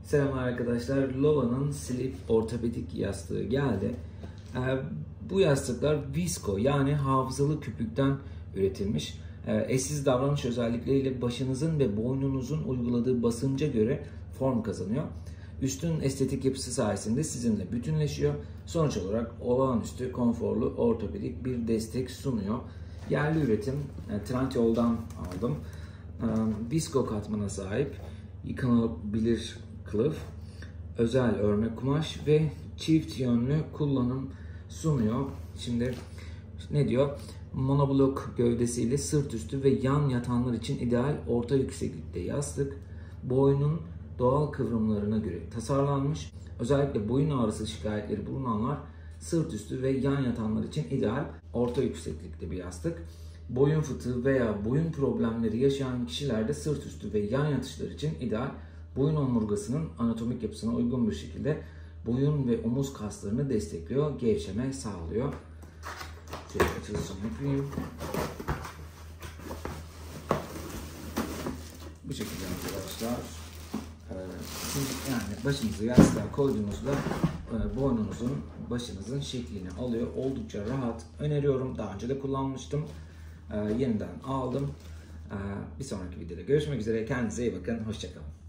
Selamlar arkadaşlar. Lova'nın Sleep ortopedik yastığı geldi. Bu yastıklar Visco yani hafızalı köpükten üretilmiş. Eşsiz davranış özellikleriyle başınızın ve boynunuzun uyguladığı basınca göre form kazanıyor. Üstün estetik yapısı sayesinde sizinle bütünleşiyor. Sonuç olarak olağanüstü konforlu ortopedik bir destek sunuyor. Yerli üretim, Trendyol'dan aldım. Visco katmana sahip, yıkanabilir kılıf, özel örme kumaş ve çift yönlü kullanım sunuyor. Şimdi ne diyor? Monoblok gövdesiyle sırt üstü ve yan yatanlar için ideal orta yükseklikte yastık. Boynun doğal kıvrımlarına göre tasarlanmış. Özellikle boyun ağrısı şikayetleri bulunanlar sırt üstü ve yan yatanlar için ideal orta yükseklikte bir yastık. Boyun fıtığı veya boyun problemleri yaşayan kişilerde sırt üstü ve yan yatışlar için ideal. Boyun omurgasının anatomik yapısına uygun bir şekilde boyun ve omuz kaslarını destekliyor, gevşeme sağlıyor. Şöyle açılışını yapayım. Bu şekilde arkadaşlar. Yani başınızı yastığa koyduğunuzda boynunuzun, başınızın şeklini alıyor. Oldukça rahat. Öneriyorum. Daha önce de kullanmıştım. Yeniden aldım. Bir sonraki videoda görüşmek üzere. Kendinize iyi bakın. Hoşça kalın.